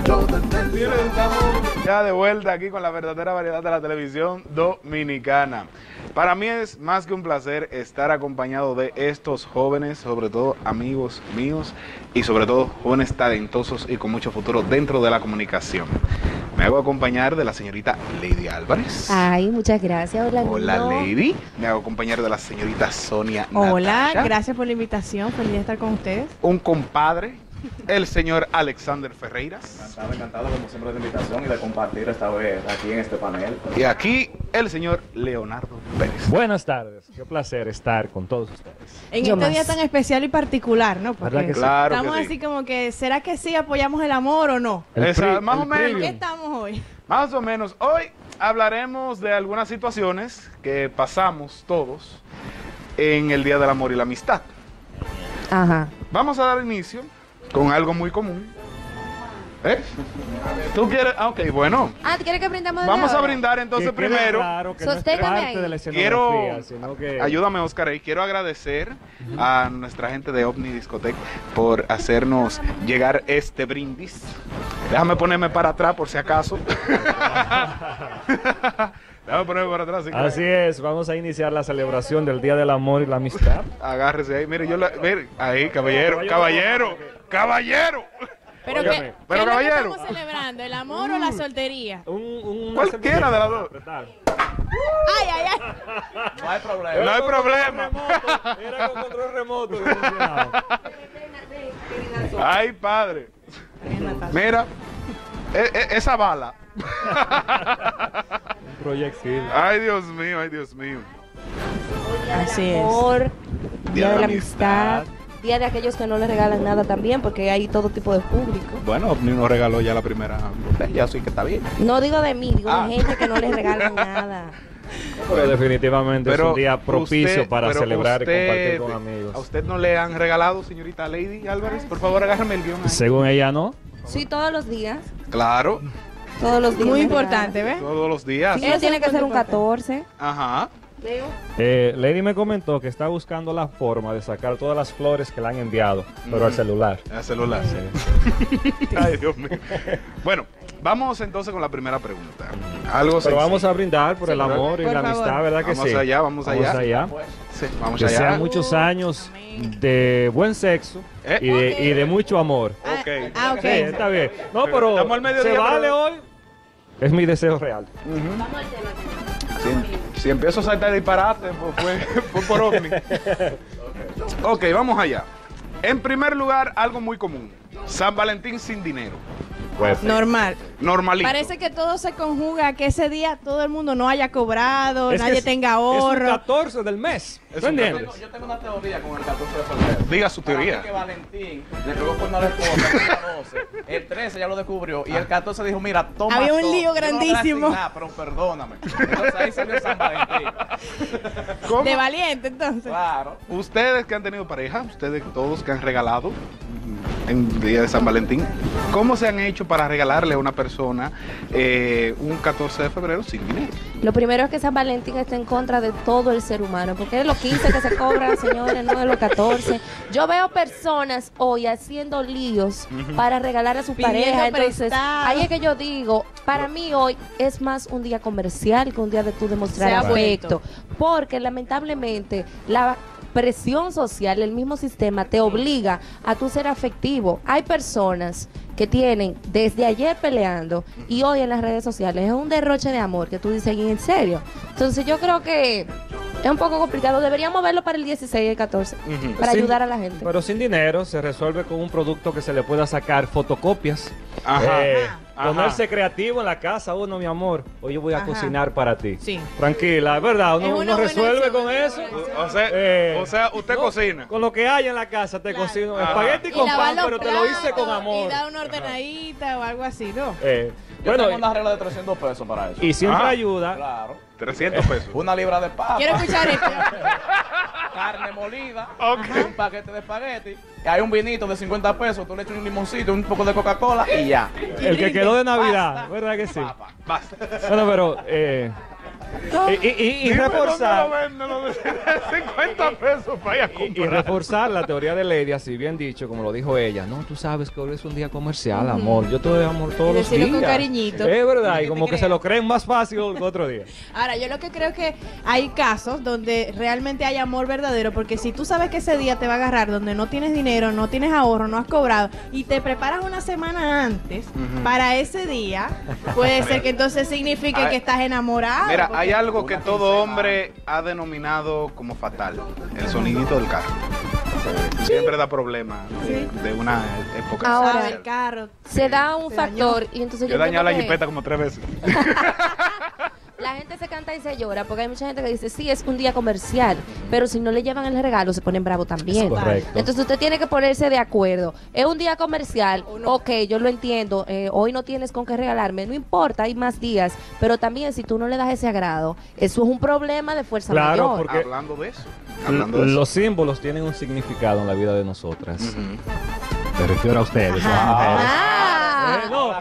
Miren, estamos ya de vuelta aquí con la verdadera variedad de la televisión dominicana. Para mí es más que un placer estar acompañado de estos jóvenes, sobre todo amigos míos y sobre todo jóvenes talentosos y con mucho futuro dentro de la comunicación. Me hago acompañar de la señorita Lady Álvarez. Ay, muchas gracias. Hola, Hola, lindo. Lady. Me hago acompañar de la señorita Sonia Hola, Natasha. gracias por la invitación, feliz de estar con ustedes. Un compadre, el señor Alexander Ferreiras. Encantado como siempre de la invitación y de compartir esta vez aquí en este panel. Y aquí el señor Leonardo Pérez. Buenas tardes, qué placer estar con todos ustedes. En Yo este más. día tan especial y particular, ¿no? ¿Verdad Porque que sí? Claro estamos que sí. así como que, ¿será que sí apoyamos el amor o no? Más o menos. ¿Qué preview. estamos hoy? Más o menos. Hoy hablaremos de algunas situaciones que pasamos todos en el Día del Amor y la Amistad. Ajá. Vamos a dar inicio con algo muy común. ¿Eh? ¿Tú quieres? Ah, ok, bueno. Ah, ¿quieres que brindemos? Vamos a ahora? brindar entonces Que quede primero. claro que no es Sosténgame parte ahí. de la Quiero, escenografía, sino que... ayúdame Oscar, y quiero agradecer a nuestra gente de OVNI Discotec por hacernos llegar este brindis. Déjame ponerme para atrás por si acaso. Déjame ponerme para atrás. Así es, vamos a iniciar la celebración del Día del Amor y la Amistad. Agárrese ahí, mire, mire, ahí, caballero. Pero, Óigame, ¿qué, pero ¿qué es lo que caballero. estamos celebrando? ¿El amor o la soltería? Cualquiera de las dos. ¡Ay, ay, ay! No hay problema. No hay problema. Era con control remoto. Ay, padre. Mira, esa bala. Un proyectil. Ay, Dios mío, ay, Dios mío. Así es. Amor, Día Día de de la la amistad. amistad, Día de aquellos que no le regalan nada también, porque hay todo tipo de público. Bueno, OVNI nos regaló ya la primera botella, así que está bien. No digo de mí, digo Ah. de gente que no le regalan nada. Pero definitivamente es un día propicio usted- para pero celebrar y usted- compartir con ¿A amigos. usted no le han regalado, señorita Lady Álvarez? Por favor, agárrame el guión ahí. Según ella, ¿no? Sí, todos los días. Claro, Todos los días. Muy me importante, regalan. ¿ves? todos los días. Sí, pero tiene que ser un importante. 14. Ajá. Lady me comentó que está buscando la forma de sacar todas las flores que le han enviado, pero al celular. El celular. Ay, Dios mío. Bueno, vamos entonces con la primera pregunta. Algo Pero sencillo. vamos a brindar por el amor y por la favor. amistad, ¿verdad que Vamos sí? allá, vamos allá. Sí, vamos Que allá. sean muchos años de buen sexo Eh. y de mucho amor. Ok. Ah, ok. Sí, está bien. No, pero Estamos al mediodía, se vale pero- hoy. Es mi deseo real. Si empiezo a saltar disparate, pues fue por OVNI. Ok, vamos allá. En primer lugar, algo muy común. San Valentín sin dinero. Pues, Normal. Normalito. Parece que todo se conjuga a que ese día todo el mundo no haya cobrado, es que nadie es- tenga Es ahorro. un 14 del mes. Es ¿No un entiendes? Yo tengo una teoría con el 14 de febrero. Diga su Para mí teoría. que Valentín le pegó con la esposa el día 12, el 13 ya lo descubrió y el 14 dijo, mira, toma Había un todo. lío Yo no le grandísimo. asigné nada, pero perdóname. Entonces ahí salió San Valentín. ¿Cómo? De valiente, entonces. Claro. Ustedes que han tenido pareja, ustedes todos que han regalado en el día de San Valentín, ¿cómo se han hecho para regalarle a una persona un 14 de febrero sin dinero? Lo primero es que San Valentín está en contra de todo el ser humano, porque es de los 15 que se cobran, señores, no de los 14. Yo veo personas hoy haciendo líos para regalar a su Pidiendo pareja. Entonces, prestado. ahí es que yo digo, para mí hoy es más un día comercial que un día de tú demostrar Se ha afecto. vuelto. Porque lamentablemente la presión social, el mismo sistema te obliga a tú ser afectivo. Hay personas que tienen desde ayer peleando y hoy en las redes sociales es un derroche de amor que tú dices, ¿en serio? Entonces yo creo que es un poco complicado. Deberíamos verlo para el 16 y el 14 para Sin- ayudar a la gente. Pero sin dinero se resuelve con un producto que se le pueda sacar fotocopias. Ajá. Ajá. Ponerse creativo en la casa, uno, mi amor, hoy yo voy a Ajá. cocinar para ti. Sí. Tranquila, es verdad, Es uno, una uno buena resuelve opción, con es eso. una buena O sea, usted No, cocina. Con lo que hay en la casa te Claro. cocino Ajá. espagueti Y con lavar pan, los pero te lo hice con platos, amor. Y da una ordenadita o algo así, ¿no? Yo Bueno, tengo una regla de 300 pesos para eso. y siempre Ah. ayuda. Claro. 300 pesos. Una libra de papa. Quiero escuchar esto. Carne molida. Ok. Un paquete de espagueti. Y hay un vinito de 50 pesos. Tú le echas un limoncito, un poco de Coca-Cola y ya. El que quedó de Navidad, Basta. ¿verdad que sí? Papa. Basta. Bueno, pero Y Dime reforzar. dónde lo venden, lo de 50 pesos para ir a Y comprar. reforzar la teoría de Lady, así bien dicho, como lo dijo ella. No, tú sabes que hoy es un día comercial, amor. Yo te doy amor todos Y los decirlo días. con cariñito. Es verdad, Que y como te que se crean. lo creen más fácil que otro día. Ahora, yo lo que creo que hay casos donde realmente hay amor verdadero, porque si tú sabes que ese día te va a agarrar donde no tienes dinero, no tienes ahorro, no has cobrado, y te preparas una semana antes para ese día, puede ser que entonces signifique Ay, que estás enamorado. Mira, porque- hay algo que todo hombre ha denominado como fatal, el sonidito del carro. Siempre da problemas de una época. Ahora, Sabe, el carro. Se da un Se factor y entonces Yo he dañado la entiendo que jipeta como 3 veces. la gente se canta y se llora porque hay mucha gente que dice, sí, es un día comercial, pero si no le llevan el regalo se ponen bravos también. Correcto. Entonces usted tiene que ponerse de acuerdo. Es un día comercial, ok, yo lo entiendo, hoy no tienes con qué regalarme, no importa, hay más días, pero también si tú no le das ese agrado, eso es un problema de fuerza Claro, mayor. porque Hablando de eso. Hablando de eso. los símbolos tienen un significado en la vida de nosotras. Ujú. Me refiero a ustedes, las mujeres. Ah,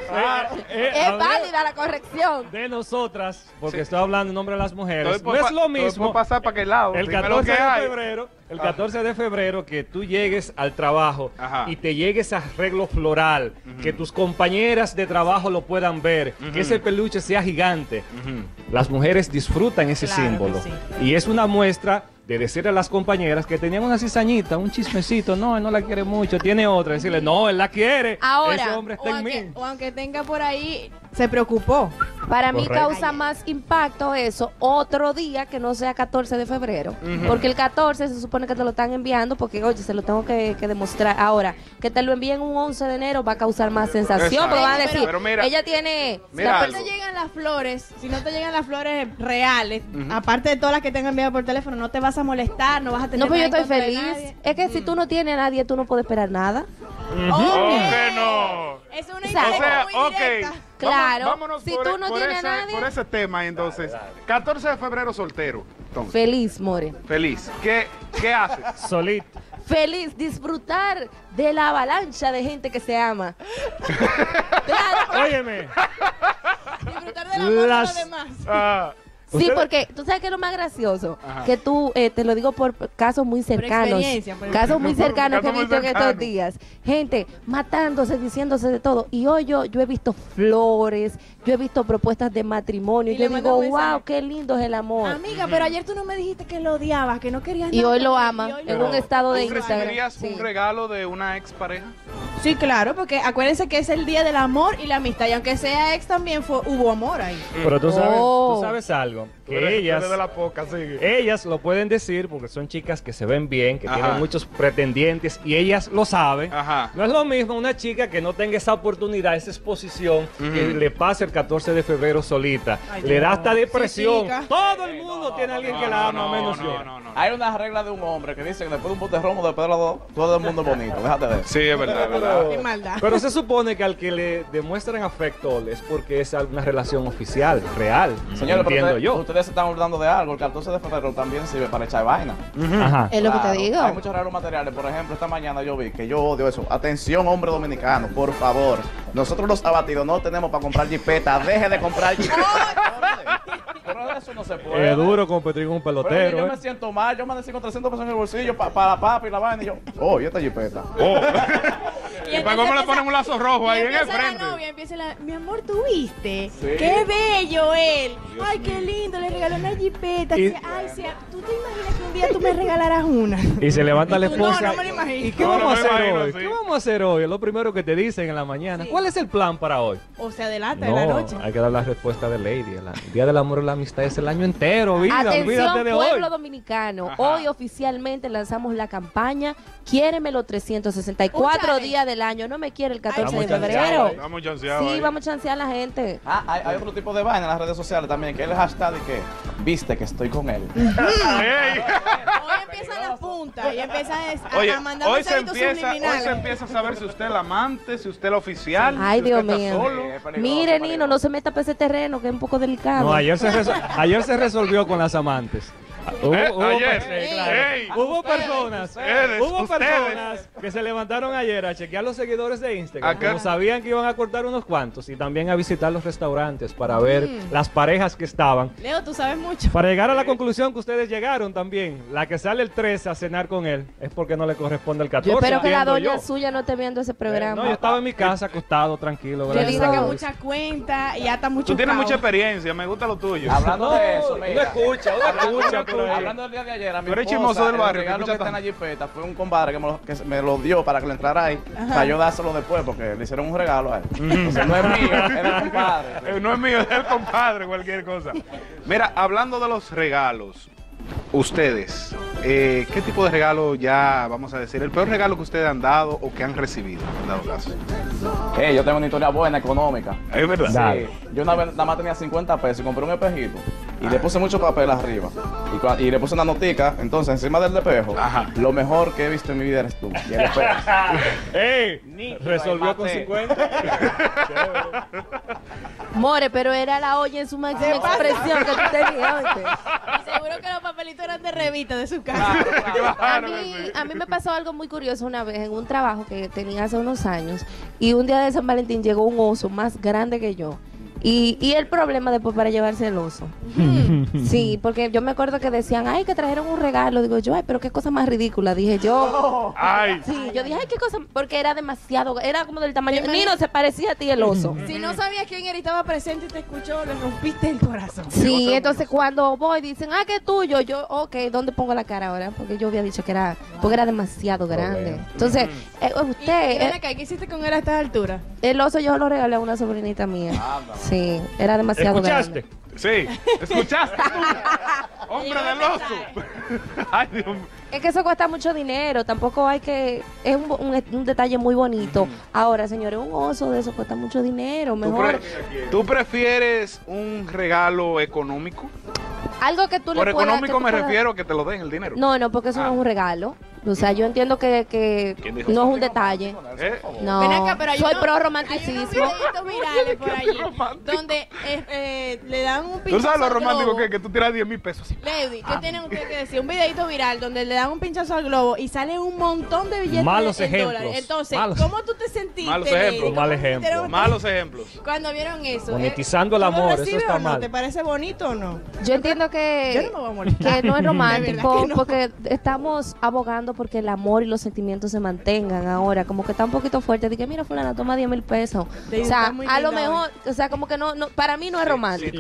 es hablé válida la corrección. de nosotras, porque Sí. estoy hablando en nombre de las mujeres. Estoy por No es pa- lo estoy mismo por pasar para aquel lado. el dime lo 14 que de hay. febrero, el 14 de febrero que tú llegues al trabajo Ajá. y te llegues a arreglo floral, que tus compañeras de trabajo lo puedan ver, que ese peluche sea gigante. Ujú. Las mujeres disfrutan ese Claro que símbolo sí. y es una muestra de decirle a las compañeras que tenían una cizañita, un chismecito, no, él no la quiere mucho, tiene otra, decirle, no, él la quiere, Ahora, ese hombre está en mí. o aunque tenga por ahí, se preocupó. Para mí Correcto. causa más impacto eso otro día que no sea 14 de febrero. Porque el 14 se supone que te lo están enviando porque, oye, se lo tengo que demostrar. Ahora, que te lo envíen un 11 de enero va a causar más sensación. Exacto. Porque van a Pero- decir, pero mira, ella tiene... mira Si algo. no te llegan las flores, si no te llegan las flores reales, aparte de todas las que te han enviado por teléfono, no te vas a molestar, no vas a tener No, pero yo nada estoy en contra de feliz. nadie. Es que si tú no tienes a nadie, tú no puedes esperar nada. ¿Cómo que no? Es una O sea, indirecta O sea, muy directa. ok. Claro, Vámonos si por, tú no por tienes ese, a nadie. por ese tema, entonces. 14 de febrero soltero. Entonces, Feliz, more. feliz. ¿Qué hace? Solito. Feliz, disfrutar de la avalancha de gente que se ama. Claro. Óyeme, Disfrutar del amor de Las- los demás. Ah, Sí, Ustedes- porque tú sabes que es lo más gracioso, Ajá. que tú, te lo digo por casos muy cercanos, experiencia, por casos muy Por cercanos que he casos muy visto en estos cercanos. días, gente matándose, diciéndose de todo, y hoy yo he visto flores, yo he visto propuestas de matrimonio, Y y le yo mandan digo, un mensaje. wow, qué lindo es el amor, Amiga, pero ayer tú no me dijiste que lo odiabas, que no querías y nada hoy lo con él, ama y hoy lo en pero, un estado de ¿tú Instagram. recibirías Sí. un regalo de una expareja? Sí, claro, porque acuérdense que es el día del amor y la amistad, y aunque sea ex también hubo amor ahí. pero tú Oh. sabes algo, Tú que eres ellas, de la poca, sigue. ellas lo pueden decir porque son chicas que se ven bien, que Ajá. tienen muchos pretendientes y ellas lo saben. Ajá. No es lo mismo una chica que no tenga esa oportunidad, esa exposición, que le pase el 14 de febrero solita. Ay, le da no. hasta depresión. Sí, chica. Todo el mundo tiene a alguien que la ama, menos yo. Hay una regla de un hombre que dice que después de un bote de romo, después de los dos, todo el mundo es bonito. Déjate de eso. Sí, es verdad, es verdad. Qué maldad. Pero se supone que al que le demuestran afecto es porque es una relación oficial, real. Señores, pero entiendo ustedes, yo. ustedes se están olvidando de algo. El 14 de febrero también sirve para echar vaina. Ajá. Es lo que te Claro, digo. Hay muchos raros materiales. Por ejemplo, esta mañana yo vi que yo odio eso. Atención, hombre dominicano, por favor. Nosotros los abatidos no tenemos para comprar jipeta. Deje de comprar jipeta. Pero eso no se puede. Es duro competir con un Pero pelotero. yo ¿eh? me siento mal. Yo me con 300 pesos en el bolsillo para la papa y la vaina. Y yo, oh, ¿y esta jipeta? ¿Y para cómo le ponen un lazo rojo ahí en el empieza frente? La novia, empieza la, mi amor, ¿tú viste? Sí. Qué bello él. Ay, qué lindo, le regaló una jipeta. Y- Ay, ¿tú te imaginas que un día tú me regalaras una? Y se levanta la Y tú, no, esposa. no me lo imagino. ¿Y qué No, vamos no a me hacer imagino, hoy? sí. ¿Qué vamos a hacer hoy? Es lo primero que te dicen en la mañana. Sí. ¿Cuál es el plan para hoy? O se adelanta en la No, noche. hay que dar la respuesta de Lady. El Día del Amor y la Amistad es el año entero, vida. Atención, Olvídate de pueblo hoy. dominicano. Ajá. Hoy oficialmente lanzamos la campaña Quiéremelo 364 Escúchale. días del año. No me quiere el 14 de Vamos a febrero. chancear, Vamos chanceados Sí, ahí. vamos a chancear a la gente. Ah, hay otro tipo de vaina en las redes sociales también, que es el hashtag de que viste que estoy con él. Ey. Hoy empiezan las puntas y empiezan Oye, a mandar hoy se mensajitos empieza subliminales. a saber si usted es el amante, si usted es el oficial. Ay, si Dios usted está mío. solo. Mire, Nino, no se meta por ese terreno que es un poco delicado. No, ayer se resolvió con las amantes. Ayer. Claro. Ey. Hubo personas, Ustedes. que se levantaron ayer a chequear los seguidores de Instagram, Acá. como sabían que iban a cortar unos cuantos, y también a visitar los restaurantes para ver las parejas que estaban. Leo, tú sabes mucho. Para llegar a la conclusión que ustedes llegaron también, la que sale el 13 a cenar con él es porque no le corresponde el 14. Yo espero que la entiendo doña yo. suya no esté viendo ese programa. No, yo estaba en mi casa acostado, tranquilo. Yo gracias digo a que Dios. mucha cuenta y hasta mucho Tú tienes caos. mucha experiencia, me gusta lo tuyo. Hablando No, de eso, uno mira. escucha por ahí. Hablando del día de ayer, a mi Tú eres esposa, chismoso del el barrio, que regalo que escucha está en la jipeta fue un compadre que me lo dio para que lo entrara ahí, para yo dárselo después, porque le hicieron un regalo a él. Entonces no es mío, es del compadre. No es mío, es del compadre, cualquier cosa. Mira, hablando de los regalos, ustedes, ¿qué tipo de regalo ya, vamos a decir, el peor regalo que ustedes han dado o que han recibido, en dado caso? Yo tengo una historia buena, económica. Es verdad. Dale. Sí, yo una vez nada más tenía 50 pesos y compré un espejito y le puse mucho papel arriba y le puse una notica, entonces encima del espejo, Ajá. lo mejor que he visto en mi vida eres tú. Y el espejo. ¡Ey! Resolvió con 50. More, pero era la olla en su máxima expresión que tú tenías, ¿oíste? Y seguro que los papelitos eran de revista de su casa. A mí me pasó algo muy curioso una vez en un trabajo que tenía hace unos años y un día de San Valentín llegó un oso más grande que yo. Y el problema después para llevarse el oso. Sí, porque yo me acuerdo que decían, ay, que trajeron un regalo. Digo yo, ay, pero qué cosa más ridícula. Dije yo. Ay. Sí, yo dije, ay, qué cosa, porque era demasiado, era como del tamaño. Ni no se parecía a ti el oso. Si no sabías quién era y estaba presente y te escuchó, le rompiste el corazón. Sí, entonces cuando voy dicen, ah, que es tuyo, yo, ok, ¿dónde pongo la cara ahora? Porque yo había dicho que era, porque era demasiado grande. Entonces, Y usted, ven acá, ¿qué hiciste con él a estas alturas? el oso yo lo regalé a una sobrinita mía. Sí, era demasiado ¿Escuchaste? grande. Sí, ¿escuchaste tú? Hombre del oso. Ay, Dios mío. Es que eso cuesta mucho dinero, tampoco hay que, es un detalle muy bonito. Ahora, señores, un oso de eso cuesta mucho dinero, mejor ¿Tú prefieres un regalo económico? algo que tú Por le puedas... económico que tú me puedas- refiero a que te lo den el dinero. No, no, porque eso no es un regalo. O sea, yo entiendo que ¿Quién dijo no eso? es un detalle. ¿Eh? No, Ven acá, pero hay soy unos- pro Hay romanticismo. unos videitos virales por allí romántico? donde le dan un ¿Tú pinchazo sabes lo al romántico globo. que es? Que tú tiras 10,000 pesos así. Lady, ¿qué tienen ustedes que decir? Un videito viral donde le dan un pinchazo al globo y sale un montón de billetes Malos en ejemplos. dólares. Entonces, Malos. ¿cómo tú te sentiste, Malos Lady? ejemplos. ¿Cómo Mal te ejemplo. sintieron Malos ejemplos. cuando vieron eso? Monetizando el ¿Tú lo amor, eso recibes está o no? mal. ¿Te parece bonito o no? Yo entiendo que, Yo no me voy a molestar. que no es De romántico verdad que no. porque estamos abogando porque el amor y los sentimientos se mantengan ahora. Como que está un poquito fuerte. Dije, mira, fulana, toma 10,000 pesos. Lady, O sea, está muy a lo linda mejor, o sea, como que no, para mí no es romántico.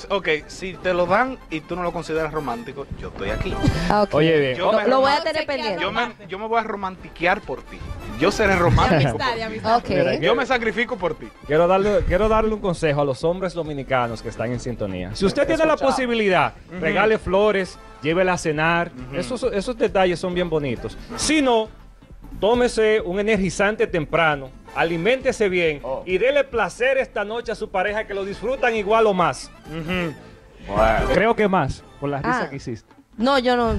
Si te lo dan y tú no lo consideras romántico, yo estoy aquí. Ah, ok. Oye, bien. Yo me- Lo voy a No, tener se queda pendiente. Yo me voy a romantiquear por ti. Yo seré De romántico. amistad, por de ti. amistad. Ok. Mira, Yo me sacrifico por ti. Quiero darle un consejo a los hombres dominicanos que están en sintonía. Si usted tiene la posibilidad, regale flores, llévela a cenar. Esos detalles son bien bonitos. Si no, tómese un energizante temprano, aliméntese bien y dele placer esta noche a su pareja que lo disfrutan igual o más. Bueno. Creo que más, por la risa Ah. que hiciste. No, yo no. Yo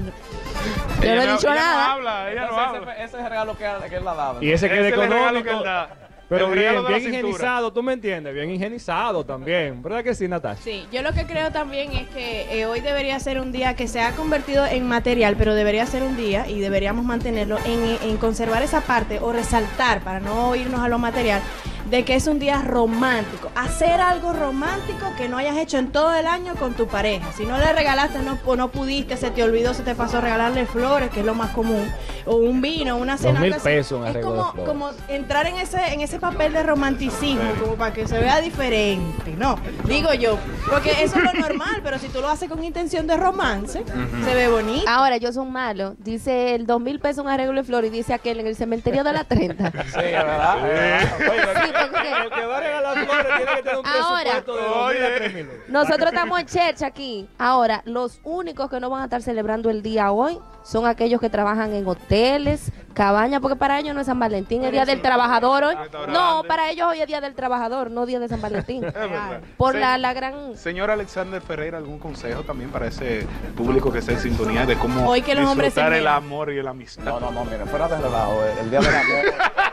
no he dicho ella nada. No habla, ella no Entonces, habla. ese es el regalo que él le ha dado. Y ese que es Ese es el regalo que económico. él da. Pero El regalo bien, de la bien cintura. higienizado, tú me entiendes, bien higienizado también. ¿Verdad que sí, Natasha? Sí, yo lo que creo también es que hoy debería ser un día que se ha convertido en material, pero debería ser un día y deberíamos mantenerlo en conservar esa parte o resaltar para no irnos a lo material de que es un día romántico. Hacer algo romántico que no hayas hecho en todo el año con tu pareja. Si no le regalaste, no pudiste, se te olvidó, se te pasó regalarle flores, que es lo más común, o un vino, una cena. 2,000 algo así. pesos un Es arreglo de como, flores. como entrar en ese papel de romanticismo, como para que se vea diferente, ¿no? Digo yo, porque eso es lo normal, pero si tú lo haces con intención de romance, se ve bonito. Ahora, ellos son malos. Dice el 2,000 pesos un arreglo de flores y dice aquel en el cementerio de la 30. Sí, es verdad. Sí, porque El que va a regalar flores tiene que tener un Ahora. presupuesto de 2,000 a 3,000. nosotros estamos en church aquí. Ahora, los únicos que no van a estar celebrando el día hoy son aquellos que trabajan en hoteles, cabañas, porque para ellos no es San Valentín, es Día del Trabajador hoy. No, para ellos hoy es Día del Trabajador, no Día de San Valentín. Es verdad. Por Sí. la gran... Señor Alexander Ferreira, ¿algún consejo también para ese público que está en sintonía de cómo Hoy que los hombres disfrutar se el miran. amor y la amistad? No, miren, fuera de relajo, el día del amor.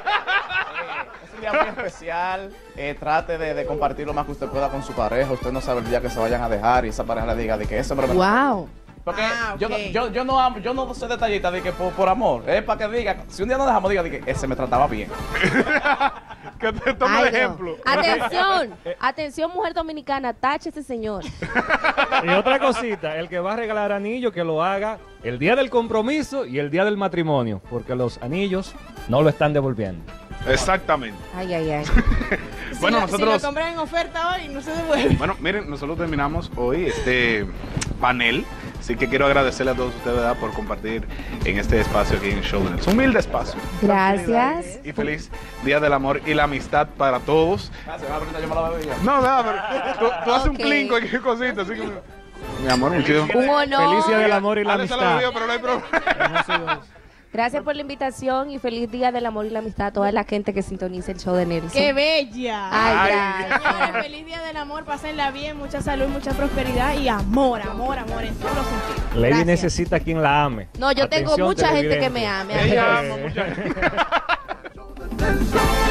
Es un día muy especial. Trate de compartir lo más que usted pueda con su pareja. Usted no sabe el día que se vayan a dejar y esa pareja le diga de que ese hombre me ¡Wow! Porque Ah, ok. yo no soy detallista de que por amor. Es para que diga, si un día nos dejamos, diga que ese me trataba bien. Que te tome Ay, de no. ejemplo. Atención, atención, mujer dominicana, tache ese señor. Y otra cosita, el que va a regalar anillo, que lo haga el día del compromiso y el día del matrimonio, porque los anillos no lo están devolviendo. Exactamente. Ay, ay, ay. Bueno, Si nosotros... lo compran en oferta hoy, no se devuelve. Bueno, miren, nosotros terminamos hoy este panel, así que quiero agradecerle a todos ustedes, ¿verdad?, por compartir en este espacio aquí en Showdance. Humilde espacio. Gracias. Y feliz Día del Amor y la Amistad para todos. Gracias, ahorita yo me la bebo ya. No, nada, pero tú haces un Ok. clink, cualquier cosita, así que... Mi amor, muchísimo. Un honor. Feliz día del amor y la Ale se lo amistad. bebió, pero no hay problema. Gracias por la invitación y feliz día del amor y la amistad a toda la gente que sintoniza el show de Nelson. ¡Qué bella! Ay, Ay. gracias. Señores, feliz día del amor, pásenla bien, mucha salud, mucha prosperidad y amor, amor, amor en todos los sentidos. Lady Gracias. necesita quien la ame. No, yo tengo Atención, mucha gente que televidente. me ame. Ella Andrés. ama mucha gente.